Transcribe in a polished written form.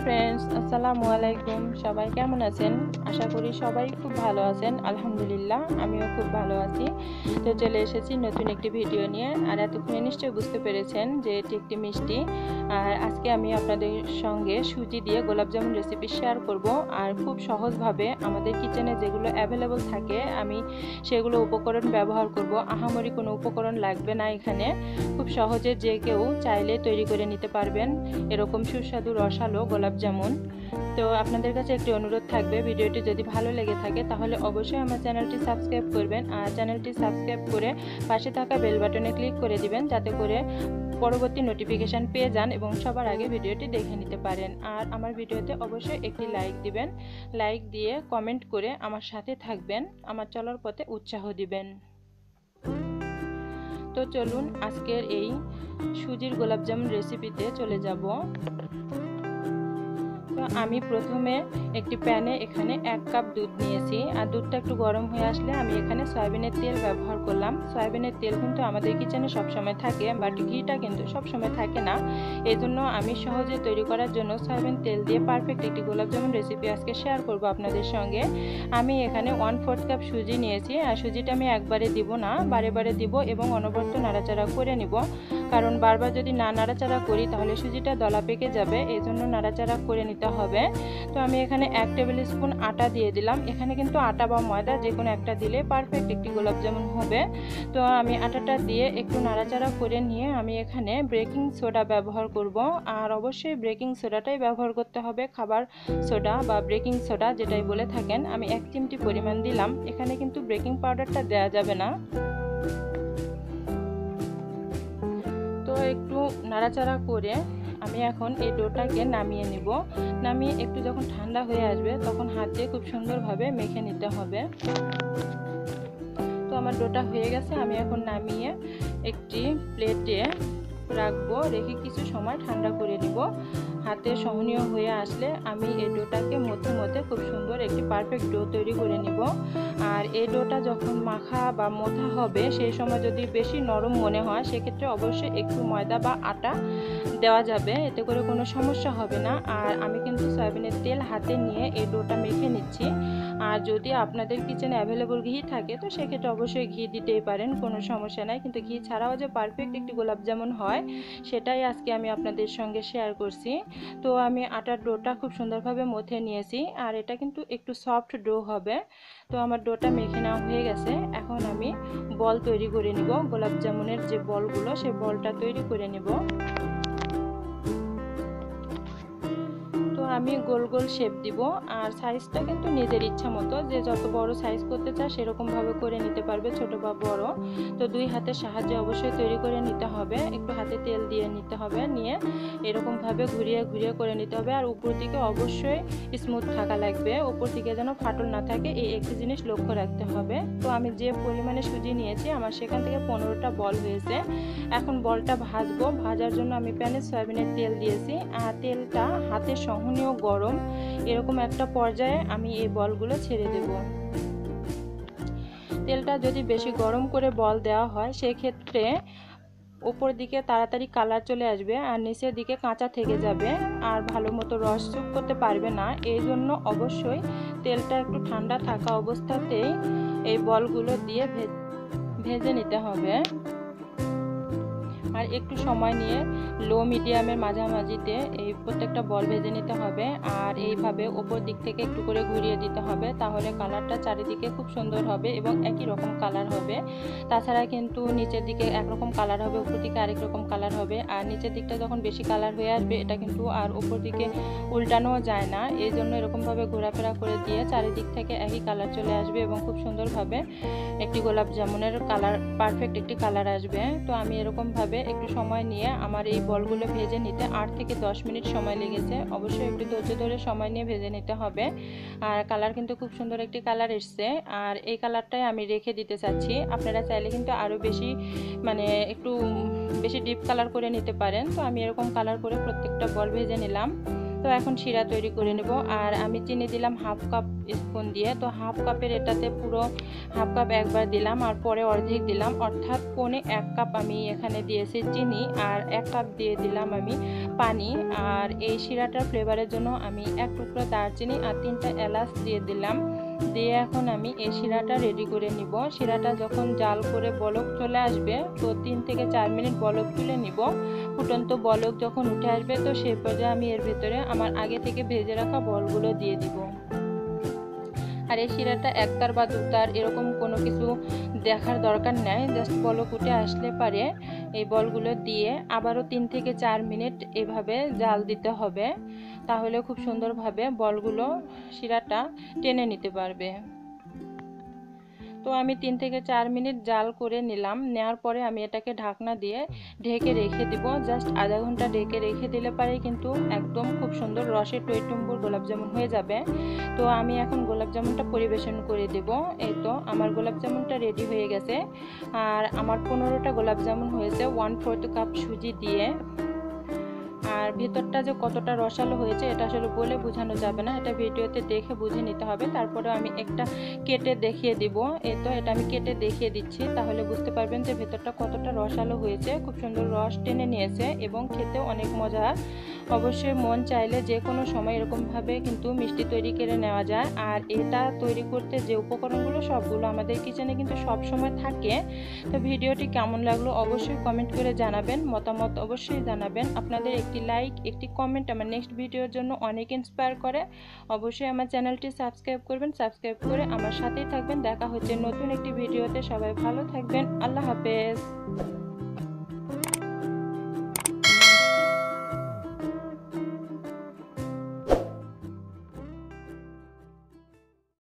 Friends, আসসালামু আলাইকুম। সবাই কেমন আছেন? আশা করি সবাই খুব ভালো আছেন। আলহামদুলিল্লাহ, আমিও খুব ভালো আছি। তো চলে এসেছি নতুন একটি ভিডিও নিয়ে। আর এতক্ষণে নিশ্চয়ই বুঝতে পেরেছেন যে এটি একটি মিষ্টি। আর আজকে আমি আপনাদের সঙ্গে সুজি দিয়ে গোলাপজামুন রেসিপি শেয়ার করব। আর খুব সহজভাবে আমাদের কিচেনে যেগুলো অ্যাভেলেবল থাকে আমি সেগুলো উপকরণ ব্যবহার করব। আহামরি কোনো উপকরণ লাগবে না এখানে। খুব সহজে যে কেউ চাইলে তৈরি করে নিতে পারবেন এরকম সুস্বাদু রসালো গোলাপজামুন। তো আপনাদের কাছে একটি অনুরোধ থাকবে, ভিডিওটি যদি ভালো লেগে থাকে তাহলে অবশ্যই আমার চ্যানেলটি সাবস্ক্রাইব করবেন। আর চ্যানেলটি সাবস্ক্রাইব করে পাশে থাকা বেল বাটনে ক্লিক করে দিবেন, যাতে করে পরবর্তী নোটিফিকেশান পেয়ে যান এবং সবার আগে ভিডিওটি দেখে নিতে পারেন। আর আমার ভিডিওতে অবশ্যই একটি লাইক দিবেন। লাইক দিয়ে কমেন্ট করে আমার সাথে থাকবেন, আমার চলার পথে উৎসাহ দিবেন। তো চলুন আজকের এই সুজির গোলাপজামুন রেসিপিতে চলে যাব। তো আমি প্রথমে একটি প্যানে এখানে 1 কাপ দুধ নিয়েছি। আর দুধটা একটু গরম হয়ে আসলে আমি এখানে সয়াবিনের তেল ব্যবহার করলাম। সয়াবিনের তেল কিন্তু আমাদের কিচেনে সবসময় থাকে, বাট ঘিটা কিন্তু সবসময় থাকে না। এই জন্য আমি সহজে তৈরি করার জন্য সয়াবিন তেল দিয়ে পারফেক্ট একটি গোলাপজামুন রেসিপি আজকে শেয়ার করব আপনাদের সঙ্গে। আমি এখানে 1/4 কাপ সুজি নিয়েছি। আর সুজিটা আমি একবারে দিব না, বারে বারে দিব এবং অনবরত নাড়াচাড়া করে নিব। কারণ বারবার যদি না নাড়াচাড়া করি তাহলে সুজিটা দলা পেকে যাবে, এই জন্য নাড়াচাড়া করে নিতে হবে। তো আমি এখানে 1 টেবিল স্পুন আটা দিয়ে দিলাম। এখানে কিন্তু আটা বা ময়দা যে কোনো একটা দিলে পারফেক্ট একটি গোলাপজামুন হবে। তো আমি আটাটা দিয়ে একটু নাড়াচাড়া করে নিয়ে আমি এখানে বেকিং সোডা ব্যবহার করব। আর অবশ্যই বেকিং সোডাটাই ব্যবহার করতে হবে, খাবার সোডা বা বেকিং সোডা যেটাই বলে থাকেন। আমি 1 চিমটি পরিমাণ দিলাম, এখানে কিন্তু বেকিং পাউডারটা দেওয়া যাবে না। তো একটু নাড়াচাড়া করে আমি এখন এই ডোটাকে নামিয়ে নিব। নামিয়ে একটু যখন ঠান্ডা হয়ে আসবে তখন হাত দিয়ে খুব সুন্দরভাবে মেখে নিতে হবে। তো আমার ডোটা হয়ে গেছে, আমি এখন নামিয়ে একটি প্লেটে রাখবো, রেখে কিছু সময় ঠান্ডা করে নিব। হাতে সহনীয় হয়ে আসলে আমি এই ডোটাকে মধ্যে মধ্যে খুব সুন্দর একটি পারফেক্ট ডো তৈরি করে নিব। আর এই ডোটা যখন মাখা বা মোথা হবে সেই সময় যদি বেশি নরম মনে হয় সেক্ষেত্রে অবশ্যই একটু ময়দা বা আটা দেওয়া যাবে, এতে করে কোনো সমস্যা হবে না। আর আমি কিন্তু সয়াবিনের তেল হাতে নিয়ে এই ডোটা মেখে নিচ্ছি। আর যদি আপনাদের কিচেনে অ্যাভেলেবল ঘি থাকে তো সেক্ষেত্রে অবশ্যই ঘি দিতেই পারেন, কোনো সমস্যা নাই। কিন্তু ঘি ছাড়াও যে পারফেক্ট একটি গোলাপজামুন হয় সেটাই আজকে আমি আপনাদের সঙ্গে শেয়ার করছি। তো আমি আটার ডোটা খুব সুন্দরভাবে মথে নিয়েছি। আর এটা কিন্তু একটু সফট ডো হবে। তো আমার ডোটা মেখে নেওয়া হয়ে গেছে। এখন আমি বল তৈরি করে নিব, গোলাপজামুনের যে বলগুলো সেই বলটা তৈরি করে নিব। আমি গোল গোল শেপ দিব। আর সাইজটা কিন্তু নিজের ইচ্ছা মতো, যে যত বড় সাইজ করতে চায় সেরকমভাবে করে নিতে পারবে, ছোট বা বড়। তো 2 হাতের সাহায্যে অবশ্যই তৈরি করে নিতে হবে। একটু হাতে তেল দিয়ে নিতে হবে, নিয়ে এরকমভাবে ঘুরিয়ে ঘুরিয়ে করে নিতে হবে। আর উপর দিকে অবশ্যই স্মুথ থাকা লাগবে, উপর দিকে যেন ফাটল না থাকে, এই একটি জিনিস লক্ষ্য রাখতে হবে। তো আমি যে পরিমাণে সুজি নিয়েছি আমার সেখান থেকে 15টা বল হয়েছে। এখন বলটা ভাজবো। ভাজার জন্য আমি প্যানে সয়াবিনের তেল দিয়েছি। আর তেলটা হাতে সহনীয় গরম, এরকম একটা পর্যায়ে আমি এই বলগুলো ছেড়ে দেব। তেলটা যদি বেশি গরম করে বল দেওয়া হয় সেক্ষেত্রে উপর দিকে তাড়াতাড়ি কালার চলে আসবে আর নিচের দিকে কাঁচা থেকে যাবে, আর ভালো মতো রস চুপ করতে পারবে না। এই জন্য অবশ্যই তেলটা একটু ঠান্ডা থাকা অবস্থাতেই এই বলগুলো দিয়ে ভেজে নিতে হবে। আর একটু সময় নিয়ে লো মিডিয়ামের মাঝামাঝিতে এই প্রত্যেকটা বল ভেজে নিতে হবে। আর এইভাবে ওপর দিক থেকে একটু করে ঘুরিয়ে দিতে হবে, তাহলে কালারটা চারিদিকে খুব সুন্দর হবে এবং একই রকম কালার হবে। তাছাড়া কিন্তু নিচের দিকে একরকম কালার হবে, উপর দিকে আরেক রকম কালার হবে। আর নিচের দিকটা যখন বেশি কালার হয়ে আসবে এটা কিন্তু আর উপর দিকে উল্টানো যায় না, এই জন্য এরকমভাবে ঘোরাফেরা করে দিয়ে চারিদিক থেকে একই কালার চলে আসবে এবং খুব সুন্দরভাবে একটি গোলাপ জামুনের কালার, পারফেক্ট একটি কালার আসবে। তো আমি এরকমভাবে একটু সময় নিয়ে আমার এই বলগুলো ভেজে নিতে 8 থেকে 10 মিনিট সময় লেগেছে। অবশ্যই একটু ধৈর্য ধরে সময় নিয়ে ভেজে নিতে হবে। আর কালার কিন্তু খুব সুন্দর একটি কালার এসছে। আর এই কালারটাই আমি রেখে দিতে চাচ্ছি। আপনারা চাইলে কিন্তু আরও বেশি একটু বেশি ডিপ কালার করে নিতে পারেন। তো আমি এরকম কালার করে প্রত্যেকটা বল ভেজে নিলাম। তো এখন শিরা তৈরি করে নেব। আর আমি চিনি দিলাম 1/2 কাপ স্পুন দিয়ে। তো 1/2 কাপের এটাতে পুরো 1/2 কাপ একবার দিলাম আর পরে অর্ধেক দিলাম, অর্থাৎ 1.25 কাপ আমি এখানে দিয়েছি চিনি। আর 1 কাপ দিয়ে দিলাম আমি পানি। আর এই শিরাটার ফ্লেভারের জন্য আমি 1 টুকরো দারচিনি আর 3টা এলাচ দিয়ে দিলাম। দিয়ে এখন আমি এই শিরাটা রেডি করে নিব। শিরাটা যখন জাল করে বলক চলে আসবে তো 3 থেকে 4 মিনিট বলক তুলে নিব। ফুটন্ত বলক যখন উঠে আসবে তো সেই পর্যায়ে আমি এর ভিতরে আমার আগে থেকে ভেজে রাখা বলগুলো দিয়ে দিব। আর এই শিরাটা একতার বা দুতার এরকম কোনো কিছু দেখার দরকার নেই, জাস্ট বলক উঠে আসলে পারে এই বলগুলো দিয়ে আবারও 3 থেকে 4 মিনিট এভাবে জাল দিতে হবে, তাহলে খুব সুন্দরভাবে বলগুলো শিরাটা টেনে নিতে পারবে। তো আমি 3 থেকে 4 মিনিট জাল করে নিলাম। নেওয়ার পরে আমি এটাকে ঢাকনা দিয়ে ঢেকে রেখে দিব। জাস্ট আধা ঘন্টা ঢেকে রেখে দিলে পারে কিন্তু একদম খুব সুন্দর রসে টইটুম্বুর গোলাপ জামুন হয়ে যাবে। তো আমি এখন গোলাপ জামুনটা পরিবেশন করে দেব। এই তো আমার গোলাপ জামুনটা রেডি হয়ে গেছে। আর আমার 15টা গোলাপ জামুন হয়েছে 1/4 কাপ সুজি দিয়ে। আর ভিতরটা যে কতটা রসালো হয়েছে এটা আসলে বলে বোঝানো যাবে না, এটা ভিডিওতে দেখে বুঝে নিতে হবে। তারপরে আমি একটা কেটে দেখিয়ে দিব। এই তো এটা আমি কেটে দেখিয়ে দিচ্ছি, তাহলে বুঝতে পারবেন যে ভিতরটা কতটা রসালো হয়েছে। খুব সুন্দর রস টেনে নিয়েছে এবং খেতে অনেক মজার। অবশ্যই মন চাইলে যে কোনো সময় এরকমভাবে কিন্তু মিষ্টি তৈরি করে নেওয়া যায়। আর এটা তৈরি করতে যে উপকরণগুলো সবগুলো আমাদের কিচেনে কিন্তু সব সময় থাকে। তো ভিডিওটি কেমন লাগলো অবশ্যই কমেন্ট করে জানাবেন, মতামত অবশ্যই জানাবেন। আপনাদের একটি লাইক একটি কমেন্ট আমার নেক্সট ভিডিওর জন্য অনেক ইন্সপায়ার করে। অবশ্যই আমার চ্যানেলটি সাবস্ক্রাইব করবেন, সাবস্ক্রাইব করে আমার সাথেই থাকবেন। দেখা হচ্ছে নতুন একটি ভিডিওতে। সবাই ভালো থাকবেন। আল্লাহ হাফেজ।